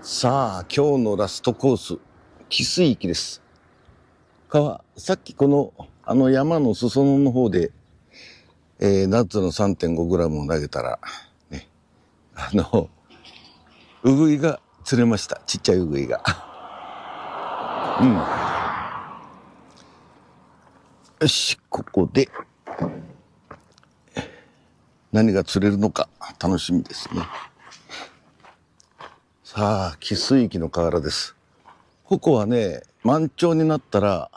さあ、今日のラストコース、汽水域です。さっきこの、山の裾野の方で、ナッツの 3.5g を投げたら、ね、ウグイが釣れました。ちっちゃいウグイが。よし、ここで、何が釣れるのか楽しみですね。さあ、汽水域の河原です。ここはね、満潮になったら、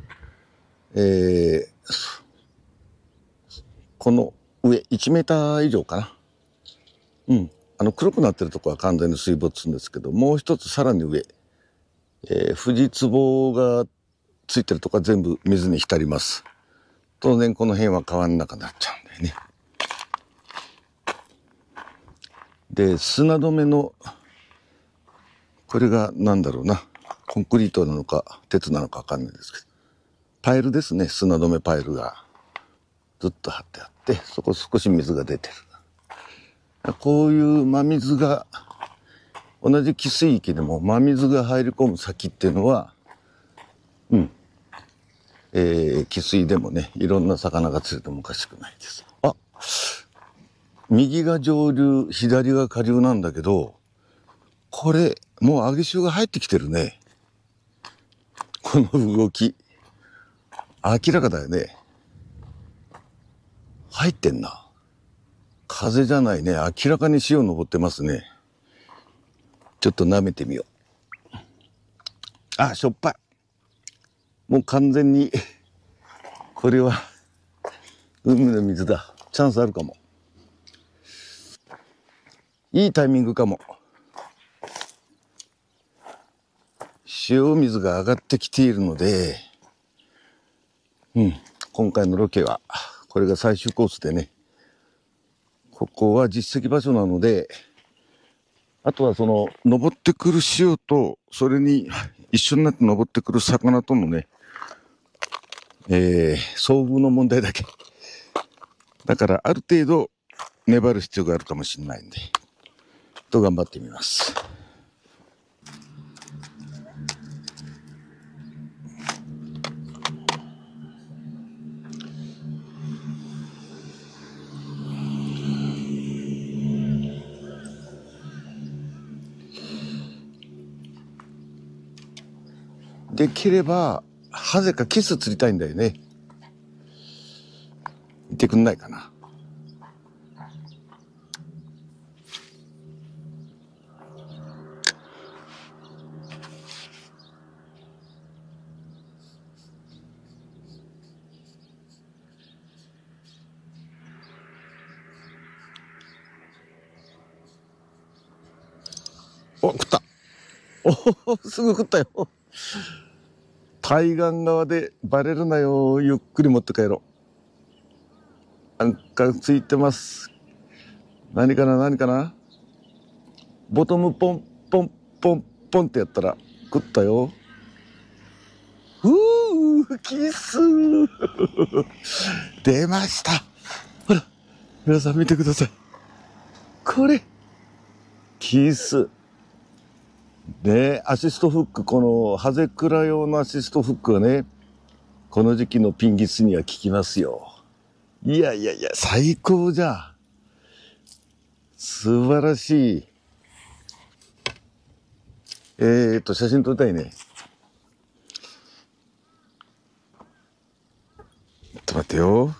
この上1メーター以上かな。黒くなってるとこは完全に水没するんですけど、もう一つさらに上、フジツボがついてるとこは全部水に浸ります。当然この辺は川の中になっちゃうんだよね。で、砂止めの、これがなんだろうな。コンクリートなのか鉄なのかわかんないですけど。パイルですね。砂止めパイルがずっと張ってあって、そこ少し水が出てる。こういう真水が、同じ汽水域でも真水が入り込む先っていうのは、汽水でもね、いろんな魚が釣れてもおかしくないです。あ、右が上流、左が下流なんだけど、これ、もう揚げ潮が入ってきてるね。この動き。明らかだよね。入ってんな。風じゃないね。明らかに潮登ってますね。ちょっと舐めてみよう。あ、しょっぱい。もう完全に、これは、海の水だ。チャンスあるかも。いいタイミングかも。塩水が上がってきているので、今回のロケは、これが最終コースでね、ここは実績場所なので、あとは登ってくる潮と、それに一緒になって登ってくる魚とのね、遭遇の問題だけ。だから、ある程度、粘る必要があるかもしれないんで、頑張ってみます。できれば、ハゼかキス釣りたいんだよね。いてくんないかな。お、食った。おお、すぐ食ったよ。対岸側でバレるなよ。ゆっくり持って帰ろう。なんかついてます。何かなボトムポン、ポン、ポン、ポンってやったら食ったよ。キス出ました。ほら、皆さん見てください。これ、キス。ね、アシストフック、このハゼクラ用のアシストフックはね、この時期のピンギスには効きますよ。いや、最高じゃん。素晴らしい。写真撮りたいね。ちょっと待ってよ。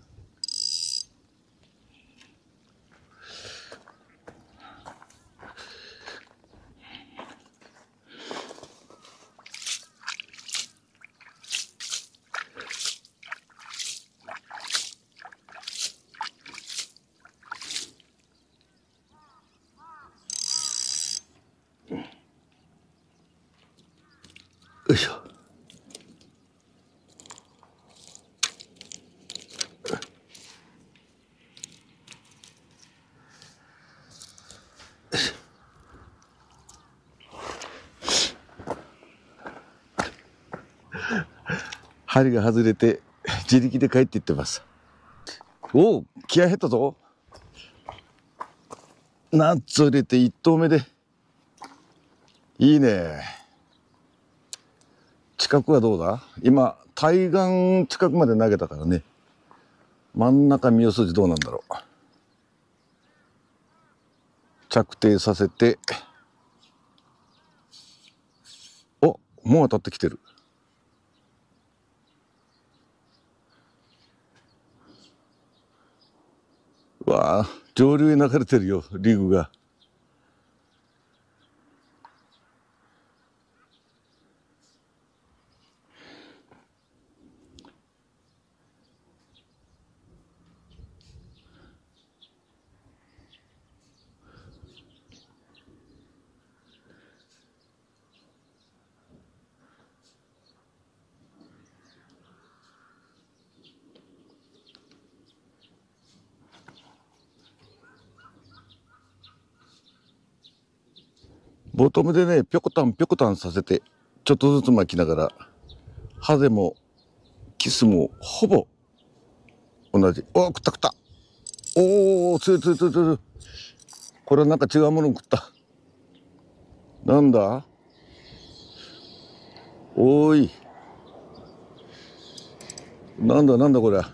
よいしょ。針が外れて自力で帰っていってます。おお、気合入ったぞ。ナッツを入れて1投目でいいね。近くはどうだ？今、対岸近くまで投げたからね。真ん中三代筋どうなんだろう。着底させて。お、もう当たってきてる。わあ、上流へ流れてるよ、リグが。ボトムでね、ぴょこたんぴょこたんさせて、ちょっとずつ巻きながら、ハゼもキスもほぼ同じ。おー、食った食った。おー、つるつるつるつる。これはなんか違うものを食った。なんだ？おーい。なんだなんだこれ。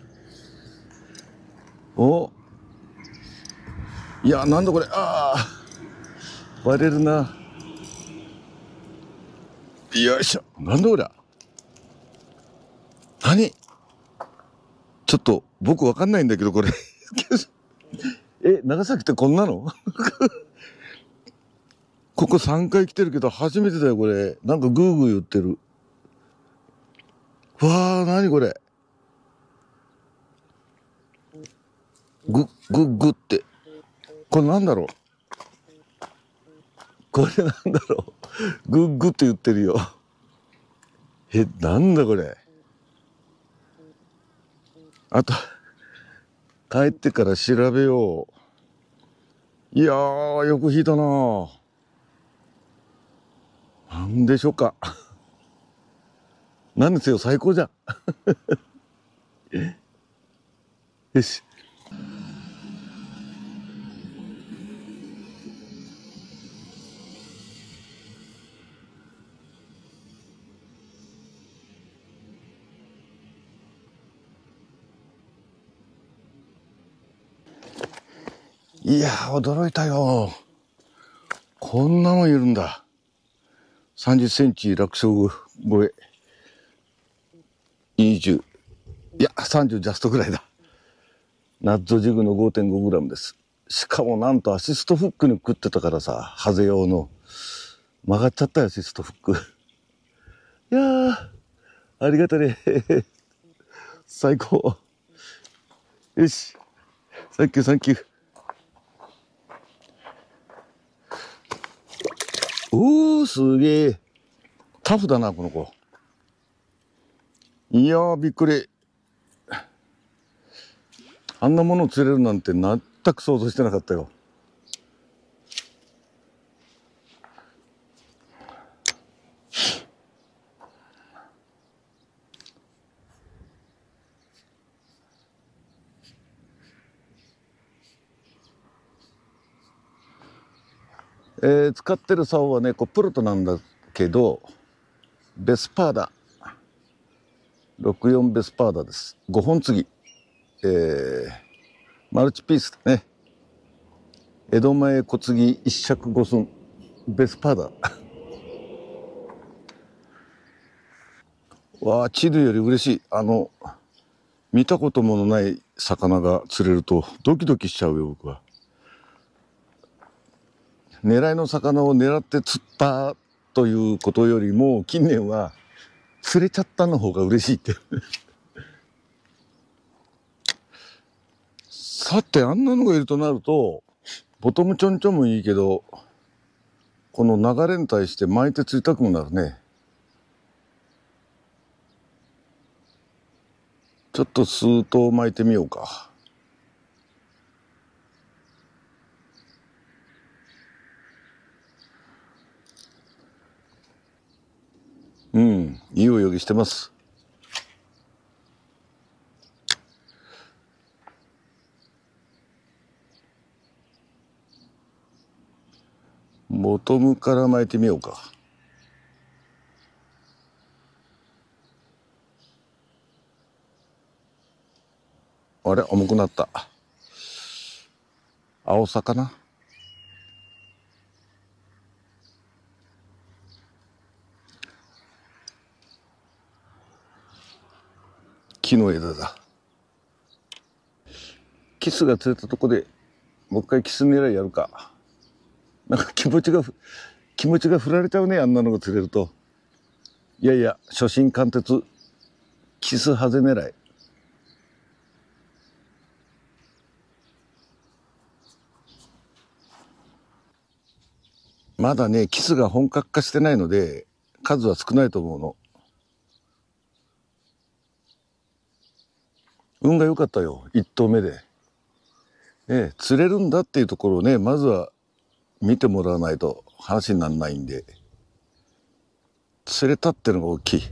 お、いや、なんだこれ。ああ、割れるな。よいしょ。なんだこりゃ。何？ちょっと僕わかんないんだけどこれ。長崎ってこんなの？ここ3回来てるけど初めてだよこれ。なんかグーグー言ってる。わあ、何これ。グググって。これなんだろう。これなんだろう。グッグって言ってるよ。なんだこれ。あと、帰ってから調べよう。いやー、よく引いたな。なんでしょうか。なんですよ、最高じゃん。よし。いやー、驚いたよ。こんなのいるんだ。30センチ落小超え。20。いや、30ジャストぐらいだ。ナッゾジグの 5.5 グラムです。しかもなんとアシストフックに食ってたからさ、ハゼ用の。曲がっちゃったよ、アシストフック。いやー、ありがたね。最高。よし。サンキュー、サンキュー。おー、すげえ。タフだな、この子。いやー、びっくり。あんなものを釣れるなんて全く想像してなかったよ。使ってる竿はね、こうプロトなんだけど、ベスパーダ。64ベスパーダです。5本継ぎ。マルチピースだね。江戸前小継ぎ一尺五寸。ベスパーダ。わあ、チルより嬉しい。見たこともない魚が釣れるとドキドキしちゃうよ、僕は。狙いの魚を狙って釣ったということよりも、近年は釣れちゃったの方が嬉しいって。さて、あんなのがいるとなると、ボトムちょんちょんもいいけど、この流れに対して巻いて釣りたくもなるね。ちょっと数頭巻いてみようか。うん、いい泳ぎしてます。ボトムから巻いてみようか。あれ、重くなった。青さかな。木の枝だ。キスが釣れたとこでもう一回キス狙いやるか。なんか気持ちが振られちゃうね、あんなのが釣れると。いやいや、初心貫徹、キスハゼ狙い。まだね、キスが本格化してないので数は少ないと思うの。運が良かったよ、一投目で。釣れるんだっていうところをね、まずは見てもらわないと話にならないんで、釣れたっていうのが大きい。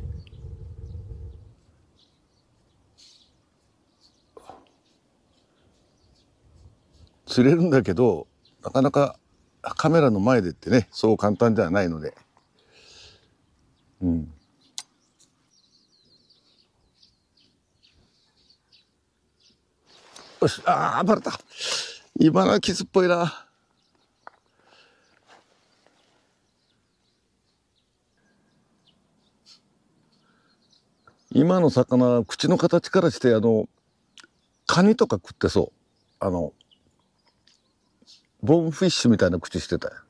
釣れるんだけど、なかなかカメラの前でってね、そう簡単ではないので。うん。よし、バレた。今のはキスっぽいな。今の魚、口の形からして、カニとか食ってそう。ボーンフィッシュみたいな口してたよ。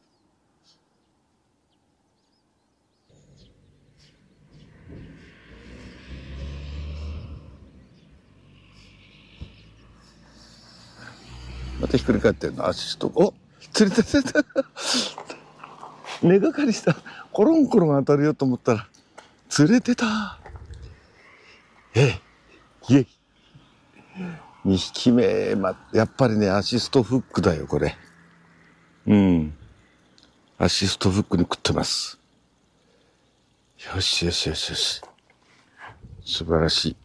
またひっくり返ってんの、足しと。お、釣れた釣れた。根がかりした。コロンコロン当たるよと思ったら、釣れてた。イエイ。2匹目、やっぱりね、アシストフックだよ、これ。うん。アシストフックに食ってます。よしよしよしよし。素晴らしい。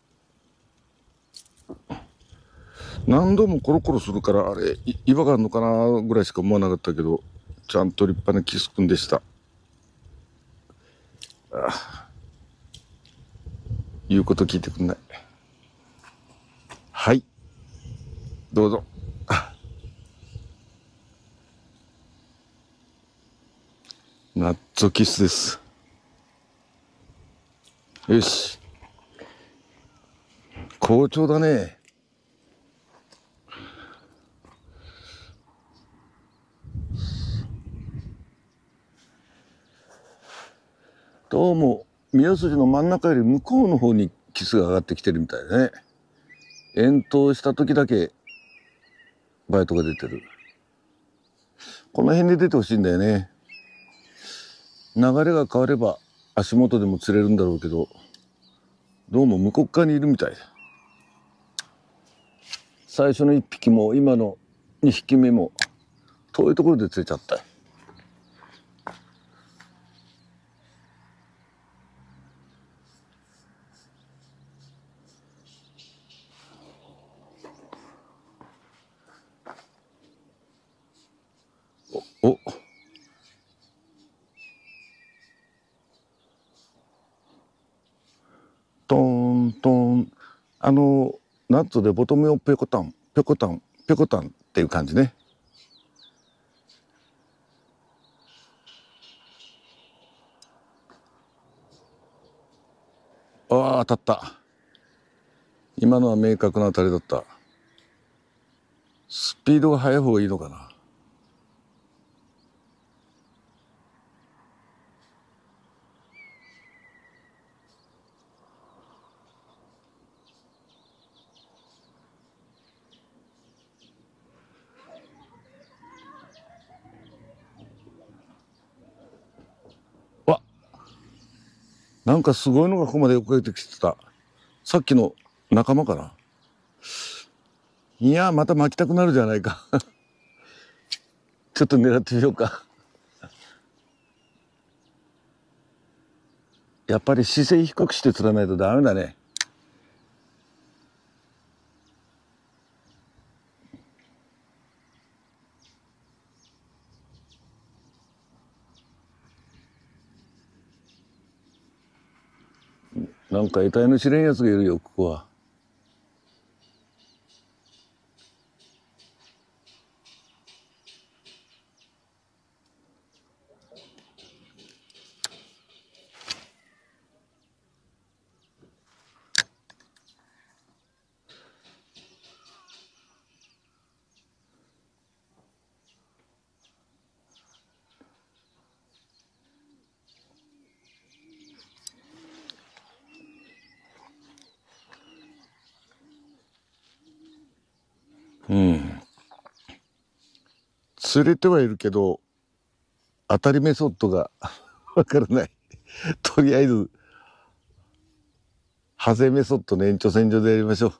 何度もコロコロするから、あれ、違和があるのかなぐらいしか思わなかったけど、ちゃんと立派なキスくんでした。言うこと聞いてくんない。はい。どうぞ。ナッツキスです。よし。好調だね。どうも、宮筋の真ん中より向こうの方にキスが上がってきてるみたいだね。遠投した時だけバイトが出てる。この辺で出てほしいんだよね。流れが変われば足元でも釣れるんだろうけど、どうも向こう側にいるみたいだ。最初の1匹も今の2匹目も遠いところで釣れちゃった。お、トーントーン。ナッツでボトムをペコタンペコタンペコタンっていう感じね。当たった。今のは明確な当たりだった。スピードが速い方がいいのかな。わ、なんかすごいのがここまで追っかけてきてた。さっきの仲間かな。いや、また巻きたくなるじゃないか。ちょっと狙ってみようか。やっぱり姿勢低くして釣らないとダメだね。 なんか得体の知れんやつがいるよ、ここは。うん。釣れてはいるけど、当たりメソッドがわからない。とりあえず、ハゼメソッドの延長線上でやりましょう。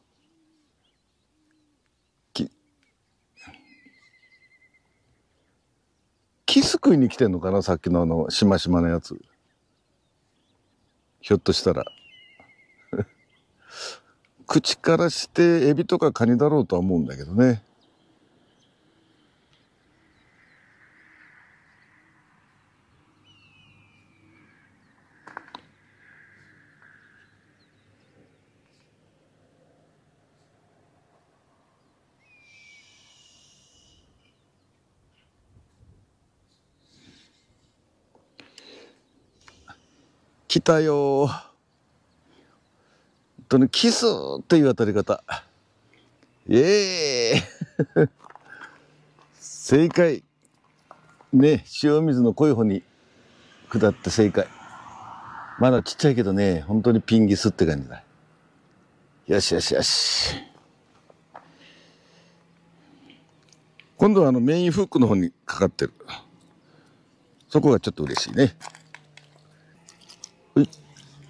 キス食いに来てんのかな、さっきのしましまのやつ。ひょっとしたら。口からしてエビとかカニだろうとは思うんだけどね。来たよ。キスっていう当たり方。イエーイ正解。ね、塩水の濃い方に下って正解。まだちっちゃいけどね、本当にピンギスって感じだ。よしよしよし。今度はメインフックの方にかかってる。そこがちょっと嬉しいね。はい。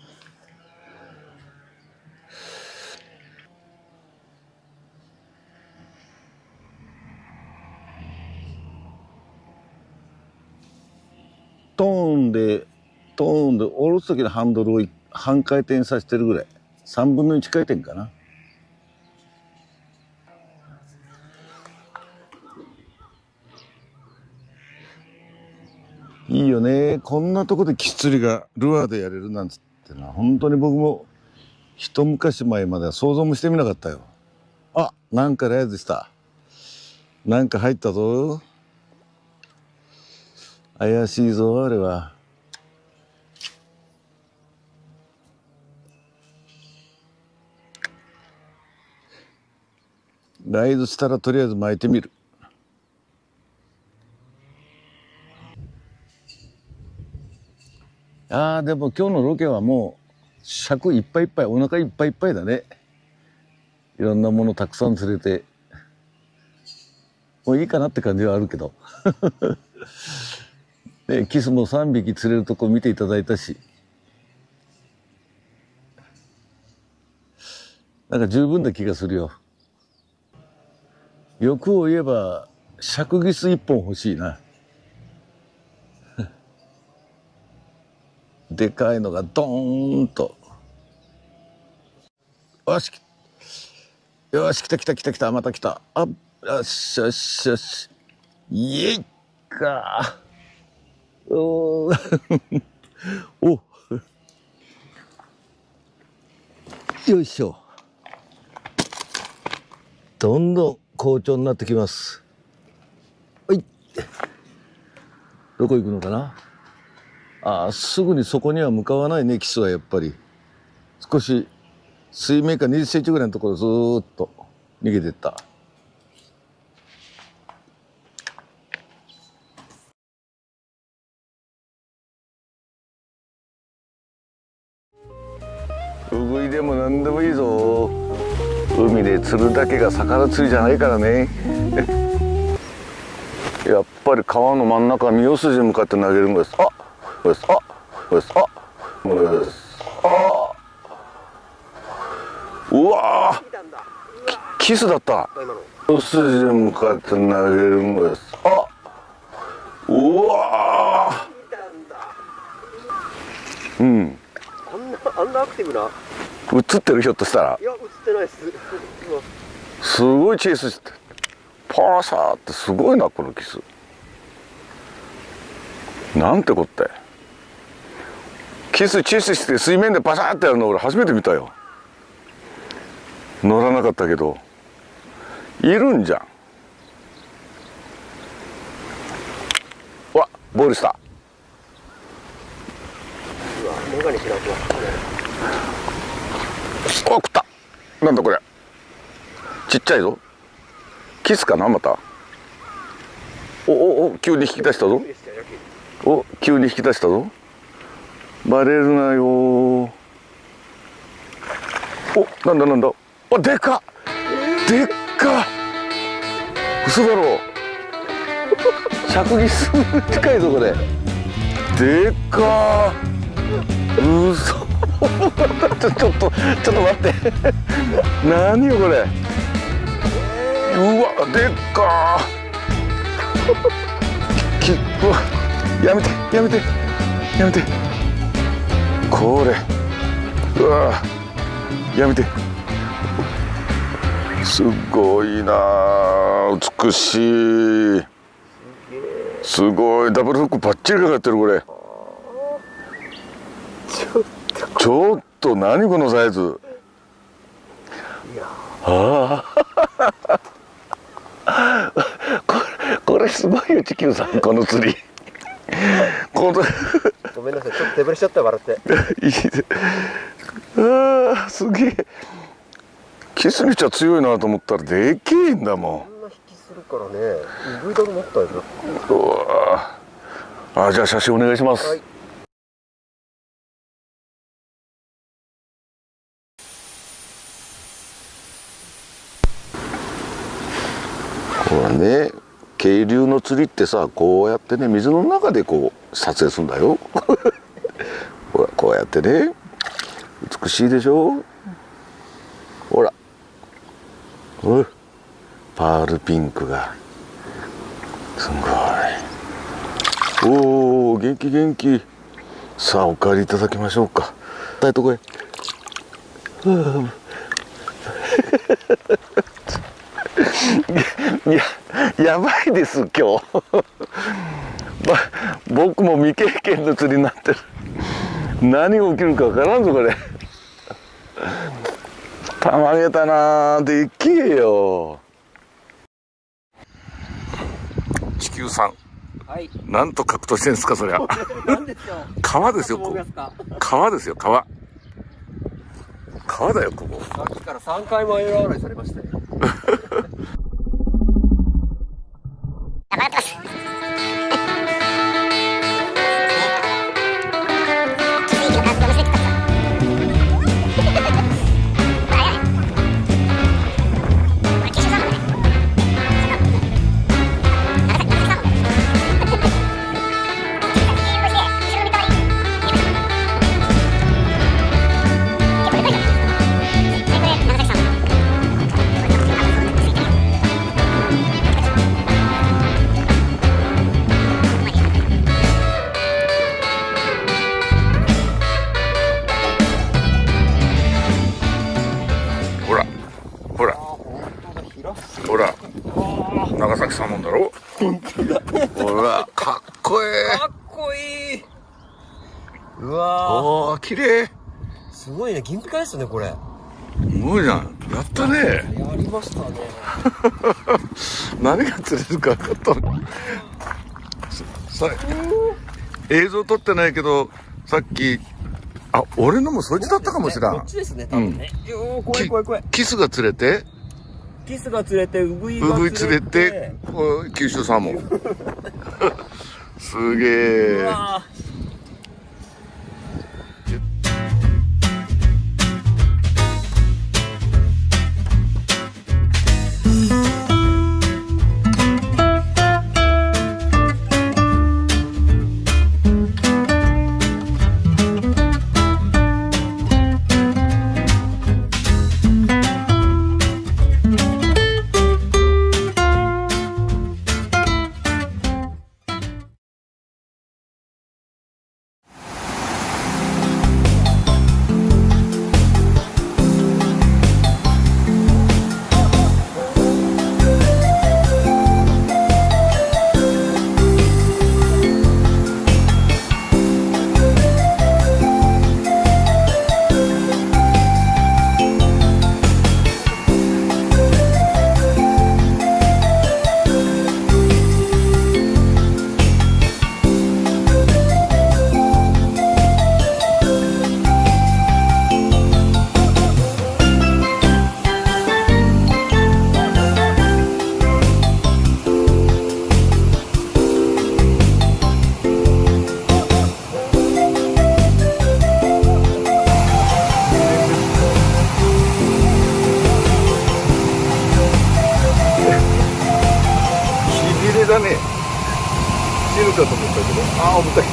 トーンで下ろす時のハンドルを半回転させてるぐらい。3分の1回転かな。いいよね。こんなとこでキス釣りがルアーでやれるなんつってのは、本当に僕も一昔前までは想像もしてみなかったよ。あ、なんかライズした。なんか入ったぞ。怪しいぞ、あれは。ライズしたらとりあえず巻いてみる。あー、でも今日のロケはもう尺いっぱいいっぱい、お腹いっぱいいっぱいだね。いろんなものたくさん釣れてもういいかなって感じはあるけどね、キスも3匹釣れるとこ見ていただいたし、なんか十分な気がするよ。欲を言えば尺ギス1本欲しいなでかいのがドーンと。よしよし、来た来た来た来た、また来た。あ、よしよしよし、イエイかおおよいしょ。どんどん好調になってきます。はい、どこ行くのかな。あ、すぐにそこには向かわないね、キスはやっぱり。少し水面から20センチぐらいのところずーっと逃げてった。ウグイでも何でもいいぞ。海で釣るだけが魚釣りじゃないからねやっぱり川の真ん中三好筋に向かって投げるんです。あ、です。あ、です。あ、です。あ、うわー、キスだった。三好筋に向かって投げるんです。あ、うわー、うん。 あんなアクティブな。 映ってる、ひょっとしたら。 いや、映ってないです。 すごいチェイスしてパーサーってすごいな、このキス。なんてこって。 キスして水面でバシャーってやるの俺初めて見たよ。乗らなかったけどいるんじゃん。わ、ボールした。 うわ、メガネしなきゃ。 お、食った。なんだこれ、ちっちゃいぞ。キスかな、また。お、急に引き出したぞ。お、急に引き出したぞ。バレるなよ。お、なんだ。お、でかっ。でっか。嘘だろ。尺にすぐ近いぞこれ。でっか。嘘。ちょっと待って。何よこれ。うわ、でっか。やめて。これ。うわ、やめて。すごいな、美しい。すごい、ダブルフックバッチリかかってるこれ。ちょっと何このサイズ。ああこれすごいよ、地球さん、この釣り。 ごめんなさい、ちょっと手ぶれしちゃった笑って。 ああ、すげえ。キスにしちゃ強いなと思ったらでけえんだもん。 こんな引きするからね、ウグイだと思ったよ。 うわあ、じゃあ写真お願いします。 はい。 これね、渓流の釣りってさ、こうやってね、水の中でこう撮影するんだよ。ほら、こうやってね、美しいでしょ。ほら、パールピンクがすごい。おお、元気。さあ、お帰りいただきましょうか。たいとこへ。やばいです今日。僕も未経験の釣りになってる。何が起きるかわからんぞこれ。たまげたな、でっけえよ。地球さん、 はい、 なんと格闘してんですかそりゃ。川ですよ、川ですよ、川だよ、ここ。 さっきから3回もエラ洗いされましたよ。 ほら、長崎サーモンだろ。ほら、かっこいい。 かっこいい。うわー。 おー、綺麗。 すごいね、銀ピカですね、これ。 すごいじゃん。やったね。 やりましたね。 何が釣れるか分かったの。映像撮ってないけど、さっき、あ、俺のもそいつだったかもしれん。 こっちですね、多分ね。怖い。 キスが釣れて、 キスが釣れて、ウグイウグイ釣れて、九州サーモン。すげえ。 うわー。 ああ、重たい。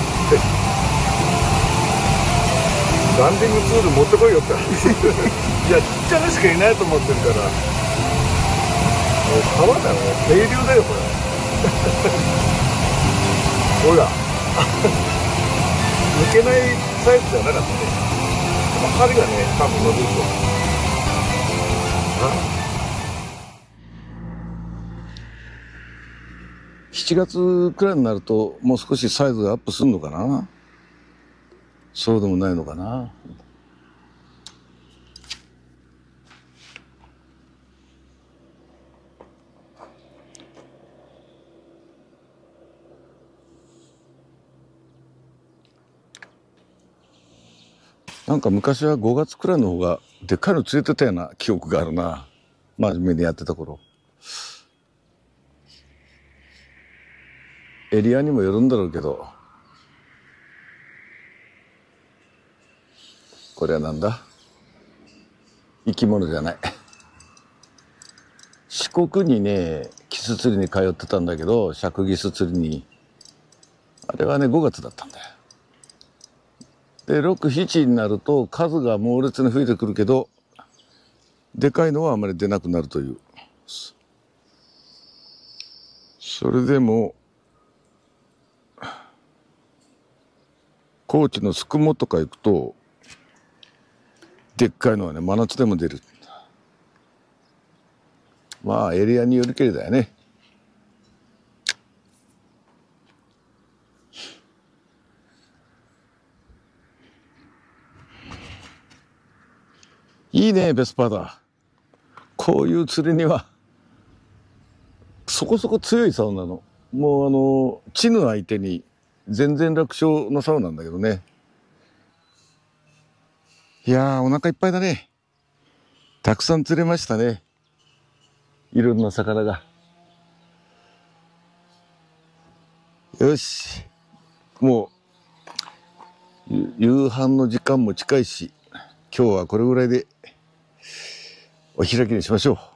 ランディングツール持ってこいよっていや、ちっちゃなしかいないと思ってるから。川だよ、渓流だよこれほら抜けないサイズじゃなかったね。針がね、多分伸びると思う。7月くらいになるともう少しサイズがアップするのかな。そうでもないのかな。なんか昔は5月くらいの方がでっかいの釣れてたような記憶があるな。真面目にやってた頃。エリアにもよるんだろうけど。これはなんだ？生き物じゃない。四国にね、キス釣りに通ってたんだけど、尺ギス釣りに。あれはね、5月だったんだよ。で、6、7になると数が猛烈に増えてくるけど、でかいのはあまり出なくなるという。それでも、高知の宿毛とか行くと、でっかいのはね、真夏でも出る。まあ、エリアによるけれどだよね。いいね、ベスパーだ。こういう釣りには、そこそこ強い竿なの。もうチヌ相手に全然楽勝の竿なんだけどね。いやー、お腹いっぱいだね。たくさん釣れましたね。いろんな魚が。よし。もう、夕飯の時間も近いし、今日はこれぐらいでお開きにしましょう。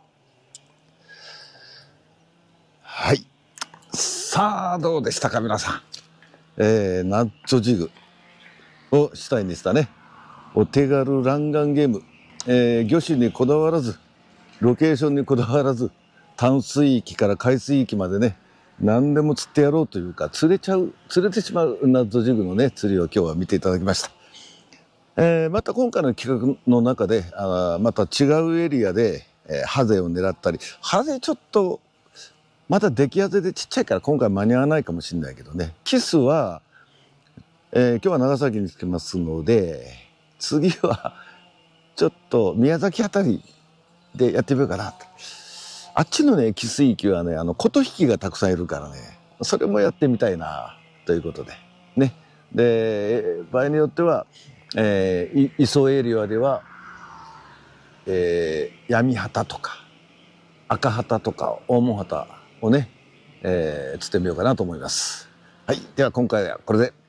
はい。さあ、どうでしたか、皆さん。ナッチョジグを主体にしたね、お手軽弾丸ゲーム。魚種にこだわらず、ロケーションにこだわらず、淡水域から海水域までね、何でも釣ってやろうというか、釣れてしまうナッチョジグのね、釣りを今日は見ていただきました。また今回の企画の中で、また違うエリアで、ハゼを狙ったり、ハゼちょっと、まだ出来合わせでちっちゃいから今回間に合わないかもしれないけどね。キスは、今日は長崎に来てますので、次はちょっと宮崎あたりでやってみようかなと。あっちのね、キス域はね、琴引きがたくさんいるからね、それもやってみたいな、ということで。ね。で、場合によっては、磯エリアでは、闇旗とか、赤旗とか、黄門旗をね、釣ってみようかなと思います。はい。では今回はこれで。